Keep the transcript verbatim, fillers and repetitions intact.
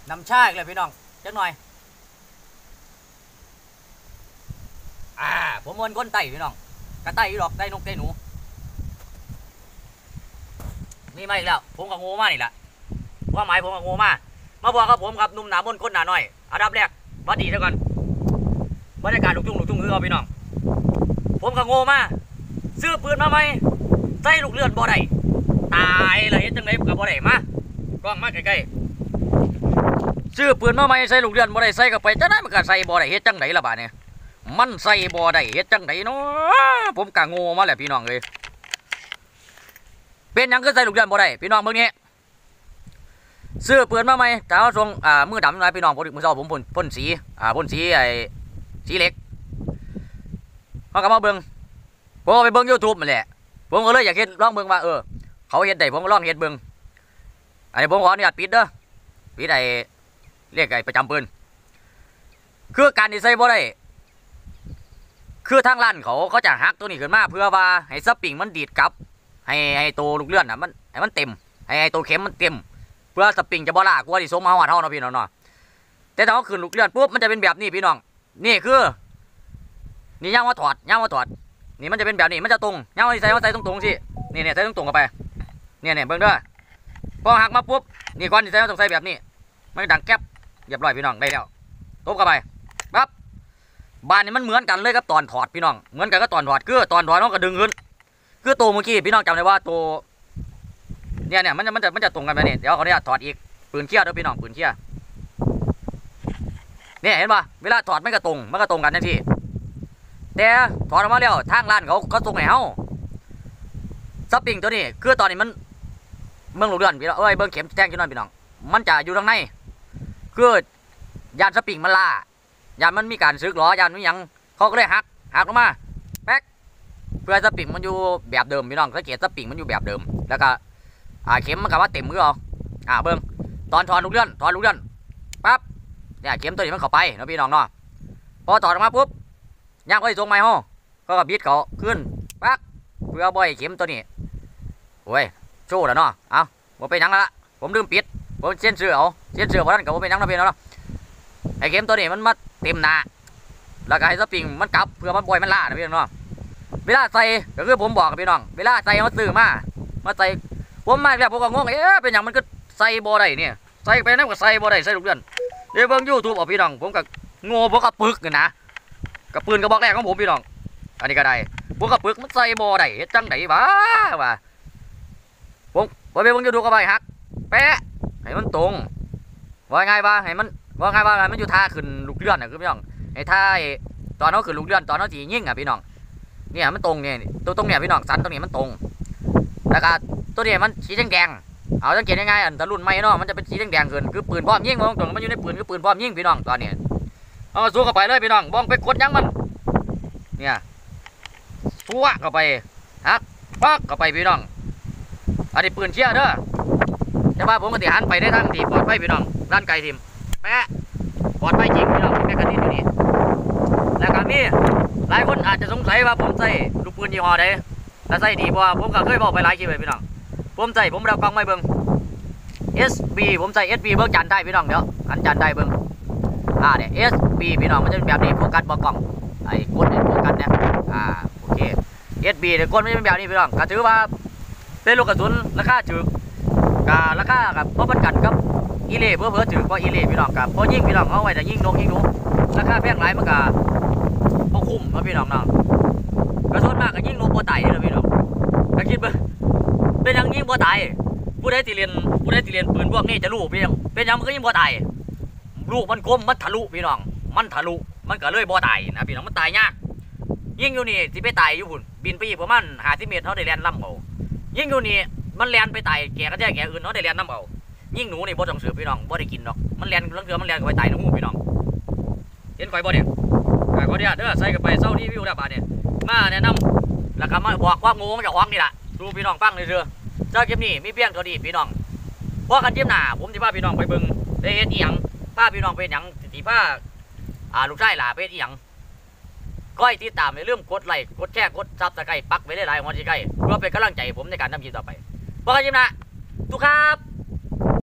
น้ำชาอีกเลยพี่น้องจักหน่อยอ่าผมมันก้นไต่พี่น้องกระไต่อยู่ดอกไต่นกไต่หนูนี่มาอีกแล้วผมกับงูมานี่แหละว่าหมายผมกับงูมามาบอกกับผมครับนุ่มหนาบนก้นหนาหน่อยอันดับแรกวัดดีเท่ากันบรรยากาศลูกทุ่งลูกทุ่งคือเอาพี่น้องผมกับงูมาซื้อปืนมาไหมใส่ลูกเลือดบ่ได้ตายเลยจังไรกับบ่ได้มากล้องมาใกล้ๆซื้อปืนมาไหมใส่ลูกเลือดบ่ได้ใส่กับไปจะได้มันก็ใส่บ่ได้เฮ็ดจังไรละบาดเนี่ยมันใส่บ่ได้เฮ็ดจังไรเนาะผมกะงูมาแหละพี่น้องเลยเป็นยังก็ใส่ลูกเลือดบ่ได้พี่น้องเมื่อนี้ซื้อปืนมาไหมแต่ว่าทรงอ่ามือดำนะพี่น้องมือเช้าผมพ่นพ่นสีอ่าพ่นสีไอ้สีเหล็กมากลับมาเบิ้งผมไปเบิ้งยูทูบมันแหละผมก็เลยอยากเห็นลองเบิ้งว่าเออเขาเห็นได้ผมก็ลองเห็นเบิ้งอันนี้ผมขออนุญาตปิดเด้อปิดไอ้เรียกไอ้ประจำปืนคือการดีไซน์บ่ได้คือทางร้านเขาเขาจะหักตัวนี้ขึ้นมาเพื่อว่าให้สปริงมันดีดกลับให้ให้ตัวลูกเลื่อนอ่ะมันให้มันเต็มให้ให้ตัวเข็มมันเต็มเพื่อสปริงจะบ่ล่ากลัวที่สมมาหัวเท่าเนาะพี่น้องเนาะแต่ถ้าเขาขึ้นลูกเลื่อนปุ๊บมันจะเป็นแบบนี้พี่น้องนี่คือนี่ย่างว่าถอดย่างว่าถอดนี่มันจะเป็นแบบนี้มันจะตรงย่างว่าใส่ว่าใส่ตรงตรงสินี่เนี่ยใส่ตรงตรงกันไปเนี่ยเนี่ยเบิ่งเด้อพอหักมาปุ๊บนี่ก่อนที่ใส่ต้องใส่แบบนี้มันดังแก๊บเรียบร้อยพี่น้องได้แล้วตบกันไปปั๊บบานนี้มันเหมือนกันเลยครับตอนถอดพี่น้องเหมือนกันก็ตอนถอดคือตอนถอดน้องก็ดึงขึ้นคือตัวเมื่อกี้พี่น้องจำได้ว่าตัวเนี่ยเนี่ยมันจะมันจะมันจะตรงกันไปนี่เดี๋ยวเขาเนี่ยถอดอีกปืนเขี้ยวเด้อพี่น้องปืนเขี้ยวเนี่ยเห็นป่ะเวลาถอดไม่กระตรงมันก็ตรงกันทันทีแต่ถอดออกมาแล้วทางร้านเขาเขาตรงไหนเฮาสปริงตัวนี้คือตอนนี้มันเมืองลูกเดือนพี่น้องเอ้ยเบิ้งเข็มแจ้งขึ้นหน่อยพี่น้องมันจะอยู่ทางในคือยานสปริงมันล่ายานมันมีการซึกหรอยานมันยังเขาก็เลยหักหักลงมาแป๊กเพื่อสปริงมันอยู่แบบเดิมพี่น้องสังเกตสปริงมันอยู่แบบเดิมแล้วก็อ่าเข็มมันกับว่าเต็มมือเอาอ่าเบิ้งตอนถอดลูกเดือนถอดลูกเดือนปั๊บเนี่ยเข็มตัวนี้มันเข้าไปนะพี่น้องเนาะพอถอดออกมาปุ๊บย่างก็จะส่งไม้ห้องก็กับบิดเขาขึ้นปั๊กเพื่อบ่อยเข็มตัวนี้โอ้ยโชว์แล้วเนาะเอาผมไปยังละผมลืมปิดผมเส้นเสือเอาเส้นเสือเพราะนั้นกับผมไปยังนะพี่น้องเนาะไอ้เข็มตัวนี้มันมาเต็มหนาแล้วก็ให้สปริงมันกลับเพื่อมันบ่อยมันล่านะพี่น้องเนาะเวลาใส่ก็คือผมบอกกับพี่น้องเวลาใส่มาซื้อมามาใส่ผมมาแล้วผมก็งงเอ๊ะเป็นอย่างมันก็ใส่บ่ได้เนี่ยใส่ไปนั่นก็ใส่บ่ได้ใส่ลูกเดือนเดี๋ยวเบิ่งยูทูบเอาพี่น้องผมก็โง่ผมก็ปึกกันนะกับปืนกระบอกแรกของผมพี่น้องอันนี้ก็ได้พวกกระปึกมันใส่บ่ได้จังไดบ้าว่ะผมไปไปเบิ่งยูทูบก็ไปฮักแปะให้มันตรงว่าไงบ้าให้มันว่าไงบ้ามันอยู่ท่าขึ้นลูกเลื่อนนะคือพี่น้องไอ้ท่าตอนนั้นขึ้นลูกเลื่อนตอนนั้นจียิ่งอ่ะพี่น้องเนี่ยมันตรงเนี่ยตัวตรงเนี่ยพี่น้องสันตรงนี้มันตรงแล้วก็ตัวนี้มันสีแดงๆเอาสังเกตยังไงอันตะลุ่นไม่เนาะมันจะเป็นสีแดงๆขึ้นคือปืนพร้อมยิงมองตรงมันอยู่ในปืนคือปืนพร้อมยิงพี่น้องตอนนี้เอาสู้เข้าไปเลยพี่น้องบ้องไปกดยังมันเนี่ยสู้เข้าไปฮักปักเข้าไปพี่น้องอันนี้ปืนเชี่ยเด้อแต่ว่าผมก็ติหันไปได้ทั้งทีปลอดภัยพี่น้องด้านไกลทีมแปะปลอดภัยจริงพี่น้องแม่กระดิ่งอยู่นี่แล้วก็มีหลายคนอาจจะสงสัยว่าผมใส่ลูกปืนยี่ห้อใดแต่ใส่ดีเพราะผมก็เคยบอกไปหลายคลิปเลยพี่น้องผมใส่ผมเรากล้องไม่เบิ้ง เอส บี ผมใส่ เอส บี เบิ้งจานได้พี่น้องเดี๋ยวอันจานได้เบิ้งอ่าเนี่ย เอส บี พี่น้องมันจะเป็นแบบนี้โฟกัสบอกกล้องไอ้กดเนี่ยโฟกัสเนี่ยอ่าโอเค เอส บี เนี่ยกดไม่เป็นแบบนี้พี่น้องก็ถือว่าเป็นลูกกระสุนราคาถูกกับราคากับเพราะมันกันกับอีเล่เพื่อเพื่อถือเพราะอีเล่พี่น้องกับเพราะยิ่งพี่น้องเอาไว้แต่ยิ่งนกยิ่งหนูราคาแพงหลายมันก็บ่คุ้มนะพี่น้องเนาะกระสุนมากก็ยิ่งนกบ่ตายเลยพี่น้องถ้าคิดว่าเป็นยังยิ่งบ่ตายผู้ใดที่เรียนผู้ใดที่เรียนปืนพวกนี้จะรู้พี่น้องเป็นยังมันก็ยิ่งบ่ตายลูกมันคมมันทะลุพี่น้องมันทะลุมันก็เลยบ่ตายนะพี่น้องมันตายยากยิ่งอยู่นี่สิไปตายอยู่พุ่นบินไปอีกประมาณห้าสิบเมตรเขาได้แล่นล่ำเอายิ่งอยู่นี่มันแล่นไปตายแก่ก็แก่แก่อื่นเขาได้แล่นน้ำเอายิ่งหนูนี่บ่ต้องเสือพี่น้องบ่ได้กินหรอกมันแล่นเรื่องเสือมันแล่นก็ไปตายในหูพี่น้องเห็นไฟบ่เนี่ยขอเดี๋ยวเด้อใส่กันไปเศร้าที่วิวแล้วบาดเนี่ยมาแนะนำแล้วก็มาบอกว่างูมันจะคว้างนี่แหละดูพี่น้องฟังเลยเถอะเจ้าเกมนี้มีเพียงเท่านี้พี่น้องเพราะกันเกมหน้าผมจะพาพี่น้องไปเบิ่งได้เห็นอีหยังพาพี่น้องเป็นหยังสิพาอ่าลูกชายหล่ะเป็นอีหยังก้อยติดตามอย่าลืมกดไลค์กดแชร์กดซับสไครต์ปักไว้หลายๆหัวใจใกล้เพื่อเป็นกำลังใจผมในการทำคลิปต่อไปเพราะกันเกมหน้าทุกครับ